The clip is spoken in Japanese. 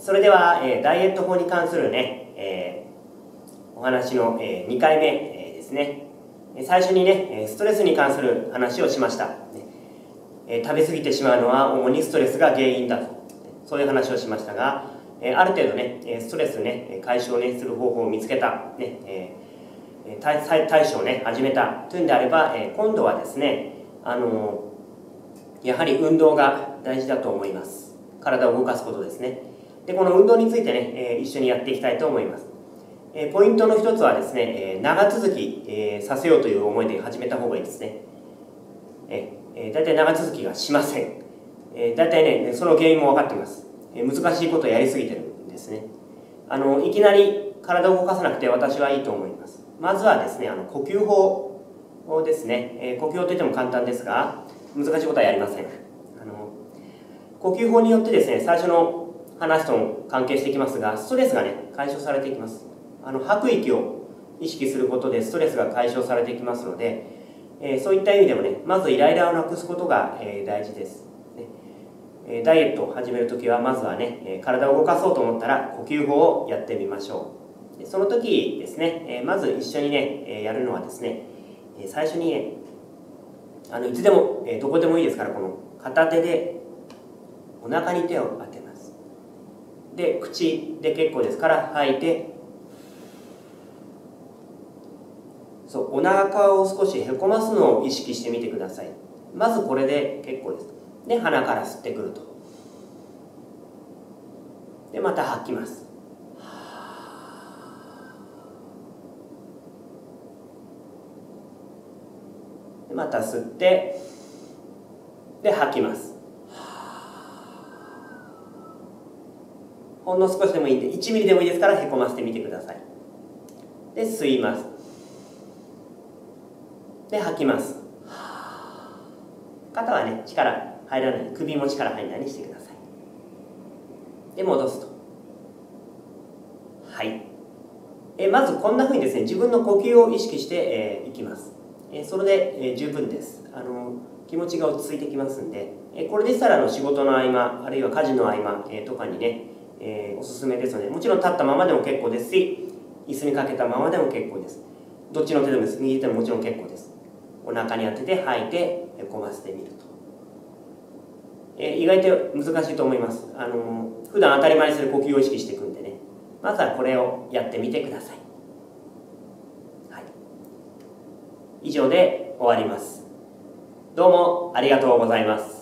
それでは、ダイエット法に関するね、お話の、2回目、ですね。最初にね、ストレスに関する話をしました。食べ過ぎてしまうのは主にストレスが原因だと、そういう話をしましたが、ある程度ね、ストレスね、解消ね、する方法を見つけた、ね、対処をね、始めたというんであれば、今度はですね、やはり運動が大事だと思います。体を動かすことですね。で、この運動についてね、一緒にやっていきたいと思います。ポイントの一つはですね、長続き、させようという思いで始めた方がいいですね。だいたい長続きがしません。だいたいね、その原因も分かっています。難しいことをやりすぎてるんですね。いきなり体を動かさなくて私はいいと思います。まずはですね、呼吸法ですね。呼吸法といっても簡単ですが、難しいことはやりません。呼吸法によってですね、最初の話とも関係してきますが、ストレスがね、解消されていきます。吐く息を意識することでストレスが解消されていきますので、そういった意味でもね、まずイライラをなくすことが、大事です。ダイエットを始めるときはまずはね、体を動かそうと思ったら呼吸法をやってみましょう。その時ですね、まず一緒にね、やるのはですね、最初にね、いつでも、どこでもいいですから、この片手でお腹に手を当てます。で、口で結構ですから吐いて、そう、お腹を少しへこますのを意識してみてください。まずこれで結構です。で、鼻から吸ってくると。で、また吐きます。で、また吸って、で、吐きます。ほんの少しでもいいんで、1ミリでもいいですからへこませてみてください。で、吸います。で、吐きます。肩はね、力入らない、首も力入らないようにしてください。で、戻すと。はい。まずこんなふうにですね、自分の呼吸を意識して、いきます。それで、十分です。気持ちが落ち着いてきますんで、これでしたら仕事の合間、あるいは家事の合間、とかにね、おすすめですので、もちろん立ったままでも結構ですし、椅子にかけたままでも結構です。どっちの手でもです。右手でももちろん結構です。お腹に当てて吐いてへこませてみると。意外と難しいと思います。普段当たり前にする呼吸を意識していくんでね、まずはこれをやってみてください。はい、以上で終わります。どうもありがとうございます。